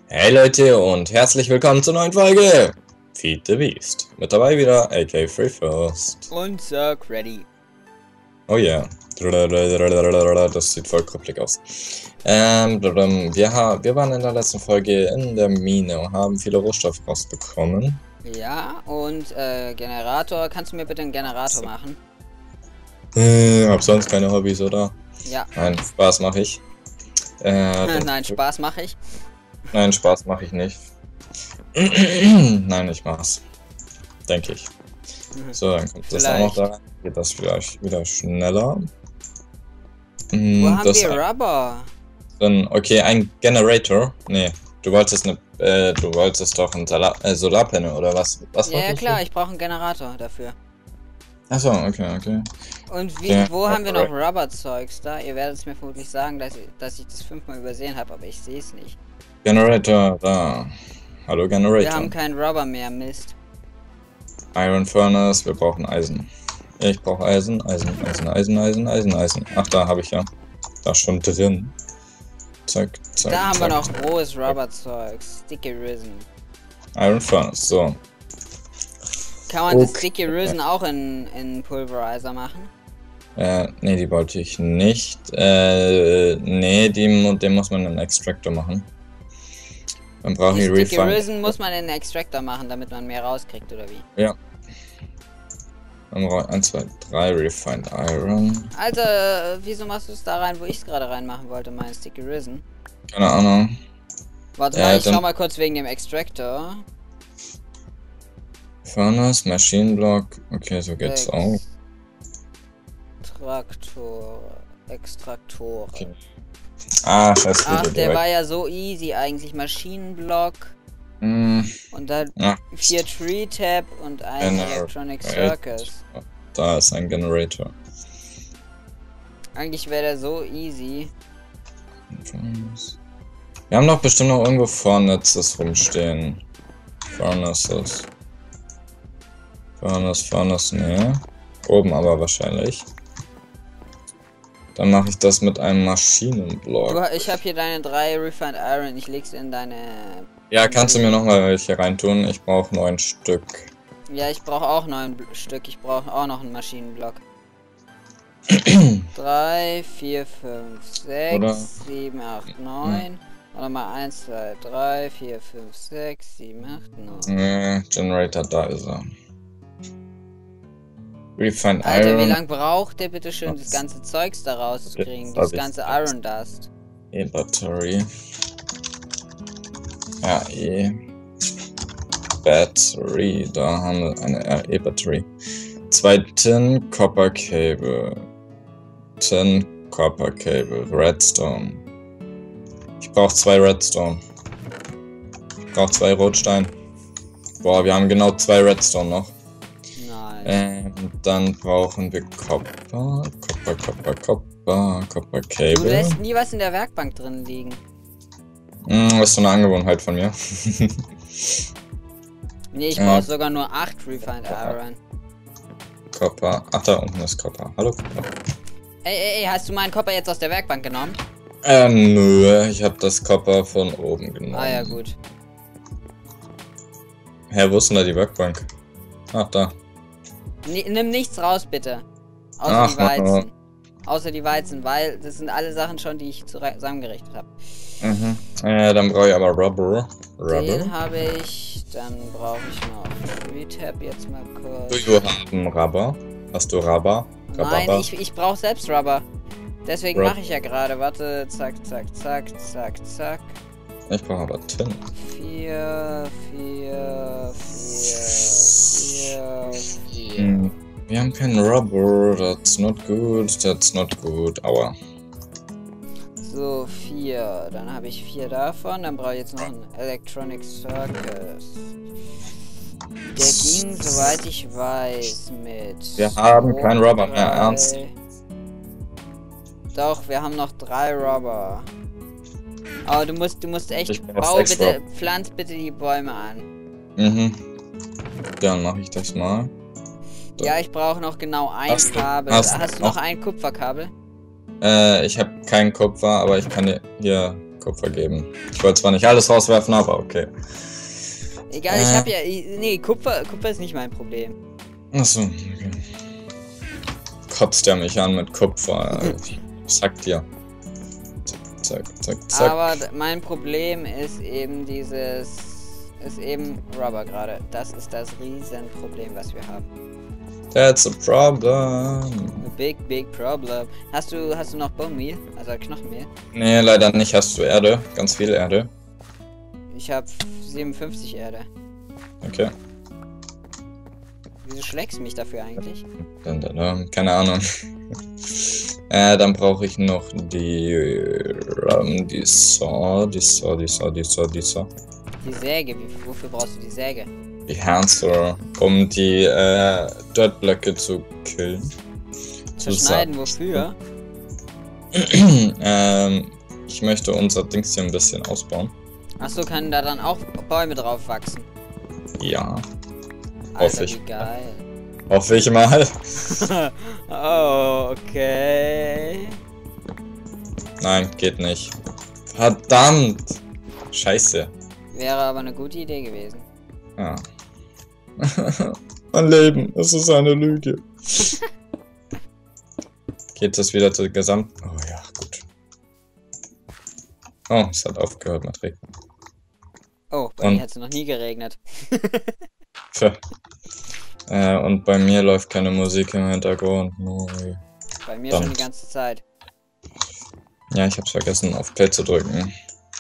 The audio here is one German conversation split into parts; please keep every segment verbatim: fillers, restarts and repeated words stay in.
Hey Leute und herzlich willkommen zur neuen Folge Feed the Beast. Mit dabei wieder A K Free First. Und Sir Creddy. Oh ja. Yeah. Das sieht voll krüppelig aus. Ähm, wir, ha wir waren in der letzten Folge in der Mine und haben viele Rohstoffe rausbekommen. Ja, und äh, Generator. Kannst du mir bitte einen Generator machen? Äh, hab sonst keine Hobbys, oder? Ja. Nein, Spaß mache ich. Äh, Nein, Spaß mache ich. Nein, Spaß mache ich nicht. Nein, ich mach's. Denke ich. Mhm. So, dann kommt das Vielleicht. auch noch da rein. Geht das vielleicht wieder schneller. Wo Hm, haben das wir Rubber? Dann, okay, ein Generator. Nee, du wolltest eine, äh, du wolltest doch ein Solar, äh, Solarpanel oder was? Was Ja, ja wolltest klar, du? ich brauche einen Generator dafür. Achso, okay, okay. Und wie, Ja, wo haben wir noch okay. Rubber-Zeugs da? Ihr werdet es mir vermutlich sagen, dass, dass ich das fünfmal übersehen habe, aber ich sehe es nicht. Generator, da. Hallo Generator. Wir haben keinen Rubber mehr, Mist. Iron Furnace, wir brauchen Eisen. Ich brauche Eisen, Eisen, Eisen, Eisen, Eisen, Eisen, Eisen. Ach, da habe ich ja. Da schon drin. Zack, zack, Da haben zack. wir noch rohes Rubber-Zeugs. Sticky Risen. Iron Furnace, so. Kann man das Okay. Sticky Risen auch in, in Pulverizer machen? Äh, nee, die wollte ich nicht. Äh, nee, die, den muss man in einen Extractor machen. Dann brauche Die ich Sticky Refined. Risen muss man in den Extractor machen, damit man mehr rauskriegt, oder wie? Ja. Dann brauche ich eins, zwei, drei Refined Iron. Alter, äh, wieso machst du es da rein, wo ich es gerade reinmachen wollte, mein Sticky Risen? Keine Ahnung. Warte Äh, mal, ich dann- schau mal kurz wegen dem Extractor. Furnace, Maschinenblock. Okay, so geht's auch. Traktor, Extraktor. Okay. Ah, scheiße. Ach, Video der direkt. war ja so easy eigentlich. Maschinenblock Hm, und dann ja, vier Tree Tab und ein Genau. Electronic Right. Circus. da ist ein Generator. Eigentlich wäre der so easy. Wir haben doch bestimmt noch irgendwo Furnaces rumstehen. Furnaces. Furnace, Furnace, nee. Oben aber wahrscheinlich. Dann mache ich das mit einem Maschinenblock. Du, ich habe hier deine drei Refined Iron. Ich leg's in deine. Ja, kannst du mir noch mal welche reintun? Ich brauche neun Stück. Ja, ich brauche auch neun Bl- Stück. Ich brauche auch noch einen Maschinenblock. drei, vier, fünf, Oder? sechs, sieben, acht, neun. Warte mal, eins, zwei, drei, vier, fünf, sechs, sieben, acht, neun. Nee, Generator, da ist er. Refined Alter, wie Iron. lange braucht der bitte schön, das Was? ganze Zeugs da rauszukriegen? Das Das ganze hab ich Iron Dust. E-Battery. Ja, E. Battery. Da haben wir eine E-Battery. Zwei Tin Copper Cable. Tin Copper Cable. Redstone. Ich brauche zwei Redstone. Ich brauche zwei Rotstein. Boah, wir haben genau zwei Redstone noch. Nein. Ähm, dann brauchen wir Copper. Copper, Copper, Copper. Copper Du Cable. lässt nie was in der Werkbank drin liegen. Mm, das ist so eine Angewohnheit von mir. Nee, ich Äh. brauche sogar nur acht Refined Iron. Copper. Ach, da unten ist Copper. Hallo Copper. Ey, ey, ey, hast du meinen Copper jetzt aus der Werkbank genommen? Ähm, nö, ich habe das Copper von oben genommen. Ah ja, gut. Hä, wo ist denn da die Werkbank? Ach, da. N nimm nichts raus, bitte. Außer Ach, die mach mal. Weizen. Außer die Weizen, weil das sind alle Sachen schon, die ich zusammengerichtet habe. Mhm. Äh, dann brauche ich aber Rubber. Den Rubber. habe ich, dann brauche ich noch Tree Tab jetzt mal kurz. Du haben Rubber. Hast du Rubber? Nein, Rubber? ich, ich brauche selbst Rubber. Deswegen Rub- mache ich ja gerade. Warte, zack, zack, zack, zack, zack. Ich brauche aber Tin. Vier, vier, vier, vier, vier. Hm. Wir haben keinen Rubber. That's not good. That's not good. Aua. So, vier. Dann habe ich vier davon. Dann brauche ich jetzt noch einen Electronic Circus. Der ging, soweit ich weiß, mit. Wir haben zwei, keinen Rubber mehr, drei- ernst? Doch, wir haben noch drei Rubber. Aber du musst, du musst echt. Ich brauch Bau sechs bitte, Rubber. pflanz bitte die Bäume an. Mhm. Dann mache ich das mal. Ja, ich brauche noch genau ein Hast du- Kabel. hast Hast, du du noch noch? ein Kupferkabel? Äh, ich habe keinen Kupfer, aber ich kann dir hier Kupfer geben. Ich wollte zwar nicht alles rauswerfen, aber okay. Egal, äh. ich habe ja... Nee, Kupfer, Kupfer ist nicht mein Problem. Achso, okay. Kotzt er mich an mit Kupfer. Zack dir. Zack, zack, zack, zack. Aber mein Problem ist eben dieses... Ist eben Rubber gerade. Das ist das Riesenproblem, was wir haben. That's a problem. A big, big problem. Hast du, hast du noch Bone Meal? Also Knochenmehl? Nee, leider nicht. Hast du Erde? Ganz viel Erde. Ich habe siebenundfünfzig Erde. Okay. Wieso schlägst du mich dafür eigentlich? Dann, dann, dann, keine Ahnung. äh, dann brauche ich noch die... Ähm, die Saw, die Saw, die Saw, die Saw, die Saw. Die Säge, wie, wofür brauchst du die Säge? Die Hamster, um die äh, Dirtblöcke zu killen. Zu Zerschneiden, wofür? ähm, ich möchte unser Dings hier ein bisschen ausbauen. Achso, können da dann auch Bäume drauf wachsen? Ja. Alter, Hoffe ich. wie geil. Hoffe ich mal. Oh, okay. Nein, geht nicht. Verdammt! Scheiße. Wäre aber eine gute Idee gewesen. Ja. Mein Leben, es ist eine Lüge. Geht das wieder zu Gesamt... Oh ja, gut. Oh, es hat aufgehört mit Regen. Oh, bei und mir hat es noch nie geregnet. äh, und bei mir läuft keine Musik im Hintergrund. No. Bei mir Dann. schon die ganze Zeit. Ja, ich hab's vergessen, auf Play zu drücken.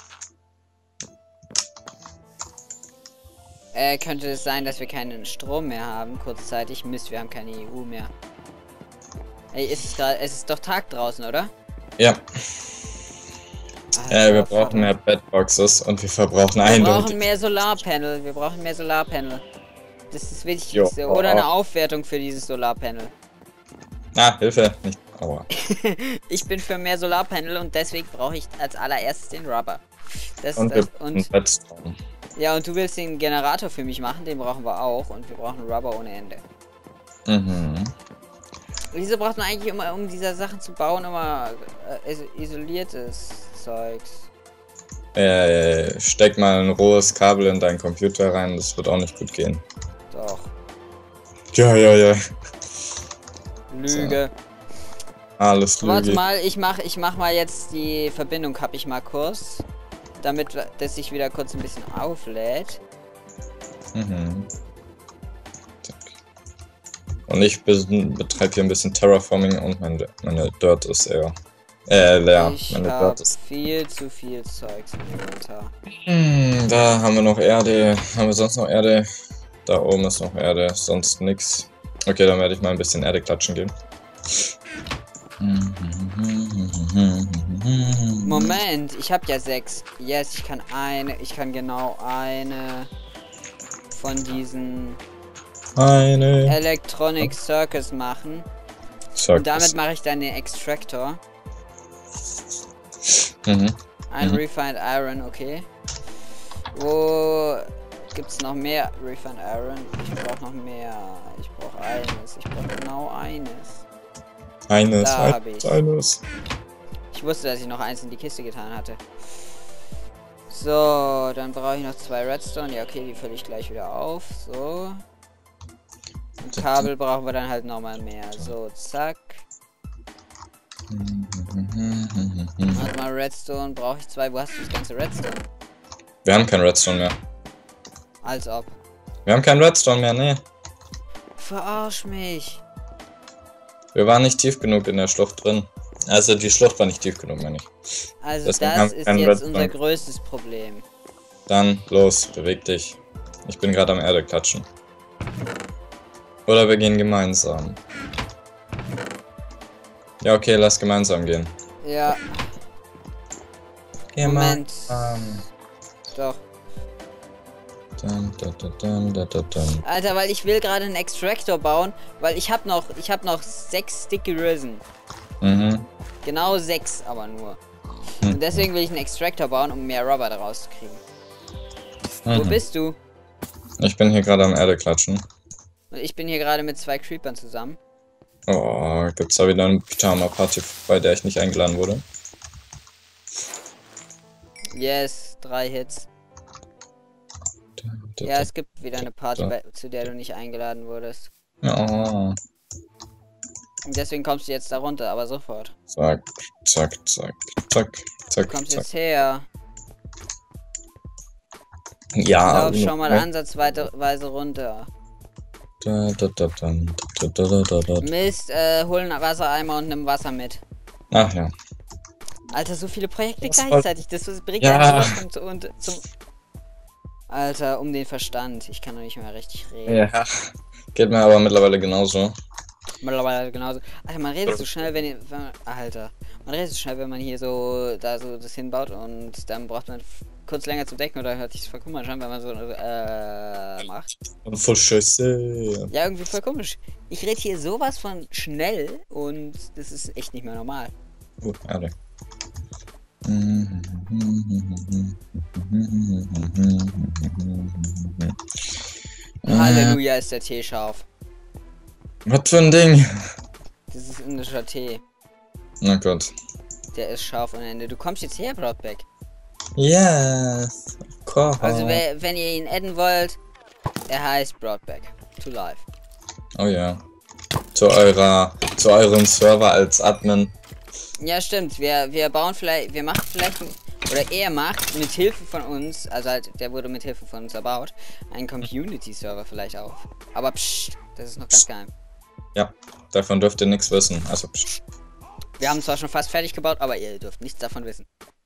Äh, könnte es sein, dass wir keinen Strom mehr haben, kurzzeitig? Mist, wir haben keine E U mehr. Ey, ist es gerade, es ist doch Tag draußen, oder? Ja. Alter, Äh, wir brauchen mehr Bedboxes und wir verbrauchen Wir eindeutig. brauchen mehr Solarpanel, wir brauchen mehr Solarpanel. Das ist das Wichtigste. Jo, Oder eine auch. Aufwertung für dieses Solarpanel. Ah, Hilfe, nicht. Aua. Ich bin für mehr Solarpanel und deswegen brauche ich als allererstes den Rubber. Das Und ist wir das. Und brauchen Redstone. ja, und du willst den Generator für mich machen, den brauchen wir auch. Und wir brauchen Rubber ohne Ende. Mhm. Wieso braucht man eigentlich immer, um diese Sachen zu bauen, immer äh, is isoliertes Zeugs? Äh, steck mal ein rohes Kabel in deinen Computer rein, das wird auch nicht gut gehen. Doch. Ja, ja, ja. Lüge. Alles Lüge. Warte mal, ich mach, ich mach mal jetzt die Verbindung, hab ich mal kurz. Damit das sich wieder kurz ein bisschen auflädt. Mhm. Zack. Und ich be betreibe hier ein bisschen Terraforming und meine, meine Dirt ist eher äh, leer. Ich Meine hab Dirt ist. viel zu viel Zeugs im Inventar. Hm, da haben wir noch Erde. Haben wir sonst noch Erde? Da oben ist noch Erde, sonst nix. Okay, dann werde ich mal ein bisschen Erde klatschen gehen. Moment, ich habe ja sechs. Yes, ich kann eine, ich kann genau eine von diesen Eine Electronic Circus machen. Circus. Und damit mache ich dann den Extractor. Mhm. Ein Mhm. Refined Iron, okay. Wo gibt's noch mehr Refined Iron? Ich brauche noch mehr. Ich brauche eines. Ich brauche genau eines. Eines, Da eines, hab ich. eines. Ich wusste, dass ich noch eins in die Kiste getan hatte. So, dann brauche ich noch zwei Redstone. Ja, okay, die fülle ich gleich wieder auf. So. Und Kabel brauchen wir dann halt nochmal mehr. So, zack. Warte mal, Redstone brauche ich zwei. Wo hast du das ganze Redstone? Wir haben kein Redstone mehr. Als ob. Wir haben kein Redstone mehr, nee. Verarsch mich. Wir waren nicht tief genug in der Schlucht drin. Also die Schlucht war nicht tief genug, meine ich. Also Deswegen das haben wir ist keinen jetzt Redstone. unser größtes Problem. Dann los, beweg dich. Ich bin gerade am Erde klatschen. Oder wir gehen gemeinsam. Ja, okay, lass gemeinsam gehen. Ja, Moment. Doch. Dun, dun, dun, dun, dun, dun, dun. Alter, weil ich will gerade einen Extractor bauen, weil ich habe noch, ich habe noch sechs Sticky Risen. Mhm. Genau sechs, aber nur. Hm. Und deswegen will ich einen Extractor bauen, um mehr Rubber daraus zu kriegen. Wo Mhm. bist du? Ich bin hier gerade am Erde klatschen. Und ich bin hier gerade mit zwei Creepern zusammen. Oh, gibt's da wieder eine Pyjama-Party, bei der ich nicht eingeladen wurde? Yes, drei Hits. Ja, es gibt wieder eine Party, bei, zu der du nicht eingeladen wurdest. Ja. Und deswegen kommst du jetzt da runter, aber sofort. Zack, zack, zack, zack, zack. Du kommst zack. jetzt her. Ja. Lauf schon mal ansatzweise runter. Da, da, da, da, da, da, da, da. Mist, äh, hol einen Wassereimer und nimm Wasser mit. Ach ja. Alter, so viele Projekte Das gleichzeitig, das bringt Ja. ja zum, zum, zum... Alter, um den Verstand. Ich kann doch nicht mehr richtig reden. Ja. Geht mir aber mittlerweile genauso. Mittlerweile genauso. Alter, man redet so schnell, wenn, ihr- wenn man, Alter, man redet so schnell, wenn man hier so da so das hinbaut und dann braucht man kurz länger zu decken oder hört sich voll komisch an, wenn man so äh macht. Und voll scheiße. Ja, irgendwie voll komisch. Ich rede hier sowas von schnell und das ist echt nicht mehr normal. Uh, ehrlich. Halleluja, ist der Tee scharf. Was für ein Ding? Das ist indischer Tee. Na Gott. Der ist scharf ohne Ende. Du kommst jetzt her, Broadback. Yes. Of course. Also, wer- wenn ihr ihn adden wollt, er heißt Broadback. To life. Oh ja. Zu eurer, zu eurem Server als Admin. Ja, stimmt. Wir, wir bauen vielleicht, wir machen vielleicht, oder er macht mit Hilfe von uns, also halt, der wurde mit Hilfe von uns erbaut, einen Community-Server vielleicht auf. Aber psch, das ist noch ganz geheim. Ja, davon dürft ihr nichts wissen. Also, psch. Wir haben zwar schon fast fertig gebaut, aber ihr dürft nichts davon wissen.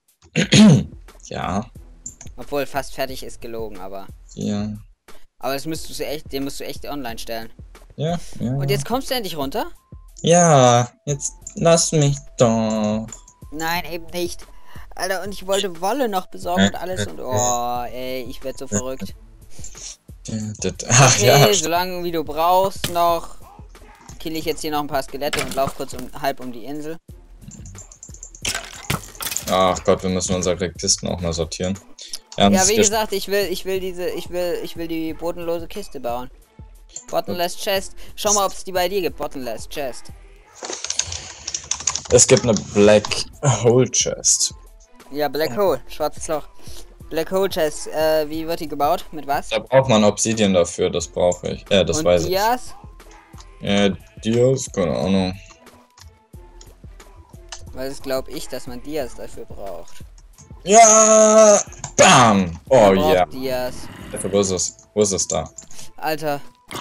Ja. Obwohl, fast fertig ist gelogen, aber... Ja. Aber das müsstest du echt, den musst du echt online stellen. Ja, ja. Und jetzt kommst du endlich runter? Ja, jetzt lass mich doch. Nein, eben nicht. Alter, und ich wollte Wolle noch besorgen und alles und... Oh, ey, ich werd so verrückt. Ach Okay, ja. solange wie du brauchst noch... Kill ich jetzt hier noch ein paar Skelette und lauf kurz um, halb um die Insel. Ach Gott, wir müssen unsere Kisten auch mal sortieren. Ja, Ernst wie ges- gesagt, ich will, ich will diese, ich will, ich will die bodenlose Kiste bauen. Bottomless Chest. Schau mal, ob es die bei dir gibt. Bottomless Chest. Es gibt eine Black Hole Chest. Ja, Black Hole. Schwarzes Loch. Black Hole Chest. Äh, wie wird die gebaut? Mit was? Da braucht man Obsidian dafür, das brauche ich. Ja, das Und weiß Dias? ich. Ja, Dias, keine Ahnung. Weil das glaube ich, dass man Dias dafür braucht. Ja! Bam! Oh Man braucht ja. Dias. Yeah. Wo ist es? Wo ist es da? Alter.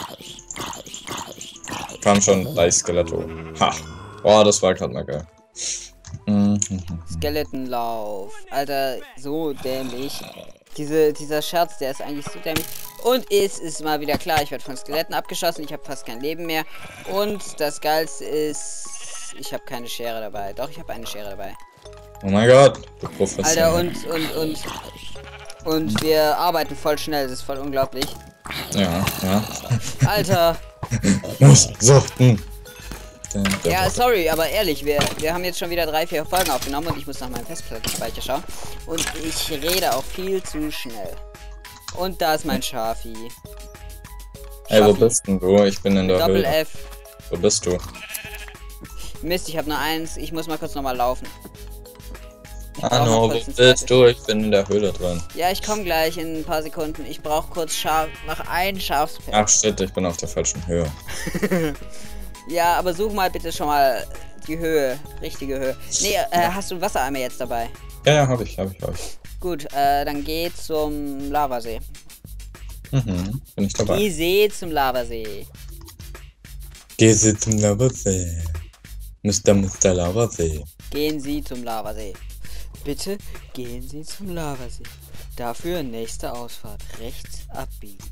Kam schon drei Skelette. Ha! Oh, das war gerade mal geil. Mhm. Skeletonlauf. Alter, so dämlich. Diese, dieser Scherz, der ist eigentlich so dämlich. Und es ist mal wieder klar, ich werde von Skeletten abgeschossen. Ich habe fast kein Leben mehr. Und das Geilste ist, ich habe keine Schere dabei. Doch, ich habe eine Schere dabei. Oh mein Gott, du Professor. Alter, und, und, und, und wir arbeiten voll schnell. Das ist voll unglaublich. Ja, ja. Alter. Muss suchten. Ja, sorry, aber ehrlich, wir, wir haben jetzt schon wieder drei, vier Folgen aufgenommen und ich muss nach meinem Festplattenspeicher schauen. Und ich rede auch viel zu schnell. Und da ist mein Schafi. Ey, wo Schafi. bist denn du? Ich bin in der Doppel Höhle. F. Wo bist du? Mist, ich habe nur eins. Ich muss mal kurz nochmal laufen. Hallo, noch wo kurz ein bist zweites. du? Ich bin in der Höhle drin. Ja, ich komme gleich in ein paar Sekunden. Ich brauche kurz Schaf. Noch ein Schafspelz. Ach shit, ich bin auf der falschen Höhe. Ja, aber such mal bitte schon mal die Höhe. Richtige Höhe. Nee, äh, hast du einen Wassereimer jetzt dabei? Ja, ja, hab ich, hab ich, hab ich. Gut, äh, dann geh zum Lavasee. Mhm, bin ich dabei. Geh See zum Lavasee. Geh sie zum Lavasee. Mister Mister Lavasee. Gehen Sie zum Lavasee. Bitte gehen Sie zum Lavasee. Dafür nächste Ausfahrt. Rechts abbiegen.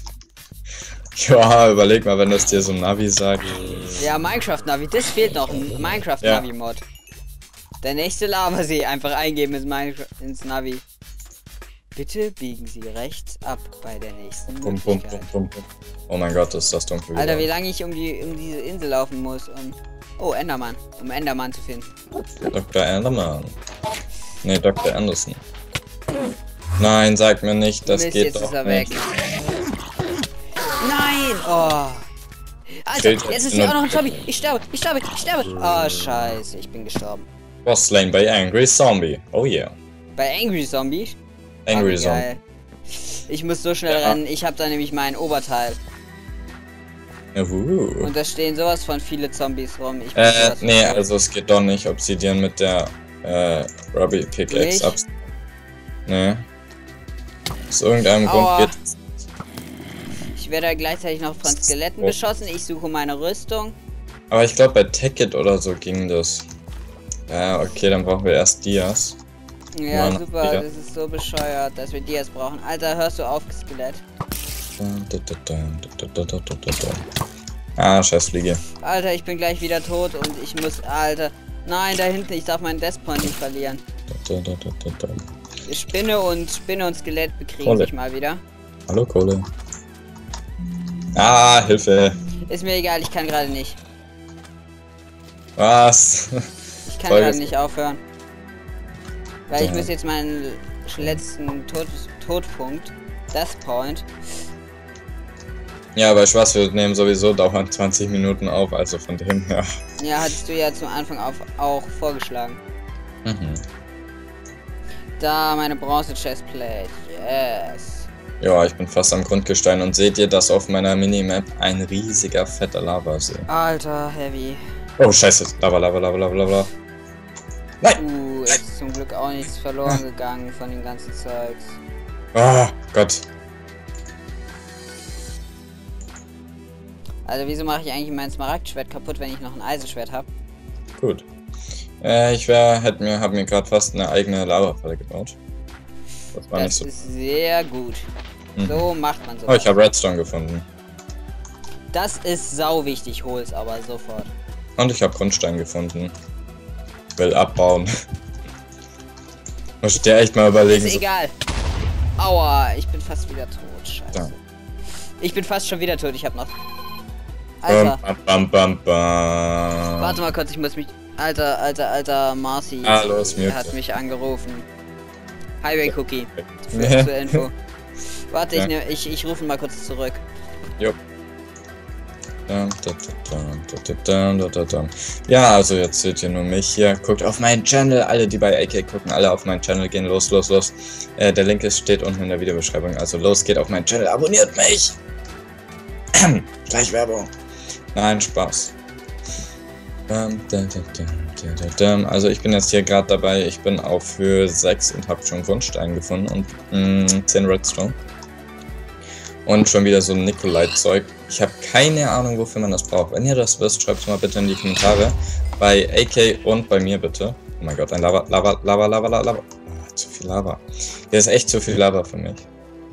Ja, überleg mal, wenn das dir so ein Navi sagt. Ja, Minecraft-Navi. Das fehlt noch. Ein Minecraft-Navi-Mod. Der nächste Lavasee. Einfach eingeben ins, Minecraft ins Navi. Bitte biegen Sie rechts ab bei der nächsten Bum, bum, Möglichkeit. bum, bum, bum. Oh mein Gott, ist das dunkel. Alter, wie geworden. lange ich um die um diese Insel laufen muss, um... Oh, Endermann. Um Endermann zu finden. Doktor Enderman. Nee, Doktor Anderson. Nein, sag mir nicht, das Mist, geht jetzt doch ist er nicht. weg. Nein! Oh! Alter, Fehlt jetzt ist nur- hier auch noch ein Zombie. Ich sterbe, ich sterbe, ich sterbe. Oh, scheiße, ich bin gestorben. Was slain by angry zombie. Oh yeah. Bei Angry Zombies? Angry Oh, Zombie. geil. Ich muss so schnell Ja. rennen. Ich habe da nämlich mein Oberteil. Uhu. Und da stehen sowas von viele Zombies rum. Ich muss Äh, sowas von nee, holen. also es geht doch nicht, Obsidian mit der, äh, Ruby Pickaxe Nicht? ab. Nee. Aus irgendeinem Aua. Grund geht. Ich werde gleichzeitig noch von Skeletten Oh. beschossen. Ich suche meine Rüstung. Aber ich glaube, bei Tacket oder so ging das. Ja, okay, dann brauchen wir erst Dias. Ja, Mann, super. ja. Das ist so bescheuert, dass wir Dias brauchen. Alter, hörst du auf, Skelett? Ah, scheiß Fliege. Alter, ich bin gleich wieder tot und ich muss... Alter. Nein, da hinten. Ich darf meinen Deathpoint nicht verlieren. Spinne und Spinne und Skelett bekriegen Kohle. sich mal wieder. Hallo, Kohle. Ah, Hilfe. Ist mir egal, ich kann gerade nicht. Was? Ich kann Folge gerade ist- nicht aufhören. Weil ich Ja. muss jetzt meinen letzten Tod Todpunkt, Death Point. Ja, aber Spaß, wir nehmen sowieso dauernd zwanzig Minuten auf, also von dem her. Ja, hattest du ja zum Anfang auf, auch vorgeschlagen. Mhm. Da meine Bronze Chestplate. Yes. Ja, ich bin fast am Grundgestein und seht ihr, dass auf meiner Minimap ein riesiger, fetter Lavasee. Alter, heavy. Oh, scheiße. Lava, Lava, Lava, Lava, Lava. Nein! Uh, ist zum Glück auch nichts verloren gegangen von dem ganzen Zeugs. Ah, Gott. Also wieso mache ich eigentlich mein Smaragdschwert kaputt, wenn ich noch ein Eisenschwert habe? Gut. Äh, ich wär, hätte mir, hab mir gerade fast eine eigene Lavafalle gebaut. Das war Das nicht so. ist sehr gut. Mhm. So macht man so. Oh, ich habe Redstone gefunden. Das ist sau wichtig, hol's aber sofort. Und ich habe Grundstein gefunden. Will abbauen. Muss ich dir echt mal überlegen. Ist So, egal. Aua, ich bin fast wieder tot. Scheiße. Da. Ich bin fast schon wieder tot. Ich hab noch. Alter, bam, bam, bam, bam. warte mal kurz, ich muss mich. Alter, alter, alter, Marcy Ah, los, mute. hat mich angerufen. Highway Cookie. Für, Ja. zur Info. Warte, Ja. ich, nehm, ich, ich rufe ihn mal kurz zurück. Jo. Dum, dum, dum, dum, dum, dum, dum, dum. Ja, also jetzt seht ihr nur mich hier. Guckt auf meinen Channel. Alle, die bei A K gucken, alle auf meinen Channel gehen. Los, los, los. Äh, der Link ist, steht unten in der Videobeschreibung. Also los, geht auf meinen Channel. Abonniert mich. Gleich Werbung. Nein, Spaß. Dum, dum, dum, dum, dum, dum, dum. Also ich bin jetzt hier gerade dabei. Ich bin auf Höhe sechs und habe schon Grundstein gefunden und mh, zehn Redstone. Und schon wieder so ein Nikolai-Zeug. Ich habe keine Ahnung, wofür man das braucht. Wenn ihr das wisst, schreibt es mal bitte in die Kommentare. Bei A K und bei mir bitte. Oh mein Gott, ein Lava, Lava, Lava, Lava, Lava, Lava. Oh, zu viel Lava. Hier ist echt zu viel Lava für mich.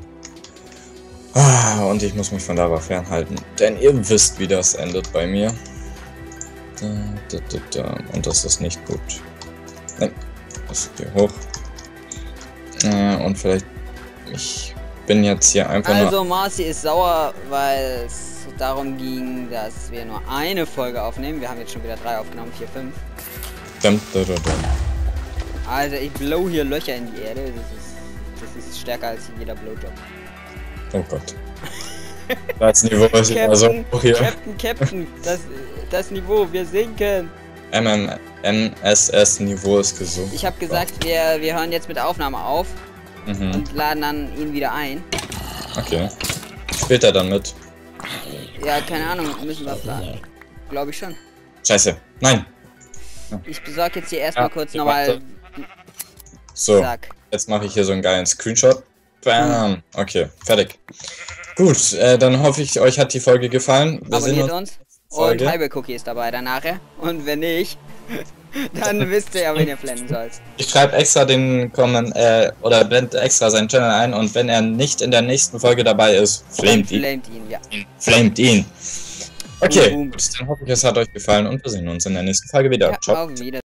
Ah, und ich muss mich von Lava fernhalten. Denn ihr wisst, wie das endet bei mir. Da, da, da, da. Und das ist nicht gut. Nein, das geht hier hoch. Äh, und vielleicht... Ich bin jetzt hier einfach nur... Also Marcy ist sauer, weil es darum ging, dass wir nur eine Folge aufnehmen. Wir haben jetzt schon wieder drei aufgenommen, vier, fünf. Dum, dum, dum, dum. Also ich blow hier Löcher in die Erde. Das ist, das ist stärker als jeder Blowjob. Oh Gott. Das Niveau ist immer so hoch hier. Captain, Captain, das, das Niveau, wir sinken. M M S S-Niveau ist gesunken. Ich habe gesagt, wir, wir hören jetzt mit der Aufnahme auf Mhm. und laden dann ihn wieder ein. Okay. Spielt er dann mit? Ja, keine Ahnung, müssen wir planen. Glaube ich schon. Scheiße. Nein. Ich besorge jetzt hier erstmal Ja, kurz ich nochmal warte. So, Sack. jetzt mache ich hier so einen geilen Screenshot. Bam. Okay, fertig. Gut, äh, dann hoffe ich, euch hat die Folge gefallen. Wir sehen Abonniert uns. uns. Und Folge. Highway Cookie ist dabei dann nachher. Und wenn nicht, dann wisst ihr ja, wen ihr blenden sollt. Ich schreibe extra den Comment, äh, oder blende extra seinen Channel ein und wenn er nicht in der nächsten Folge dabei ist, flamet ihn. Flamet ihn, ja. Flamet ihn. Okay, Boom. gut, dann hoffe ich, es hat euch gefallen und wir sehen uns in der nächsten Folge wieder. Ja, Ciao. auf Wiedersehen.